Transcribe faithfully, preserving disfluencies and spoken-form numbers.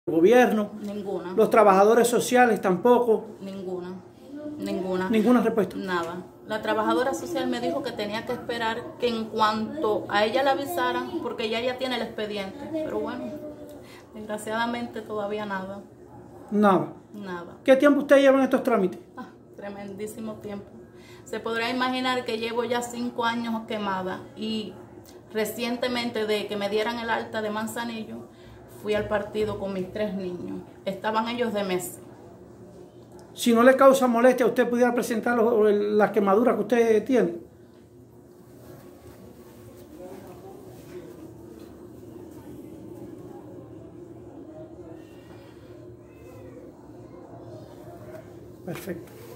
gobierno, Ninguna. los trabajadores sociales tampoco. Ninguna. Ninguna. Ninguna respuesta. Nada. La trabajadora social me dijo que tenía que esperar que en cuanto a ella la avisaran, porque ya ella tiene el expediente. Pero bueno, desgraciadamente todavía nada. Nada. Nada. ¿Qué tiempo usted lleva en estos trámites? Ah, tremendísimo tiempo. Se podrá imaginar que llevo ya cinco años quemada y recientemente de que me dieran el alta de Manzanillo, fui al partido con mis tres niños. Estaban ellos de meses. Si no le causa molestia, ¿usted pudiera presentar los, las quemaduras que usted tiene? Perfecto.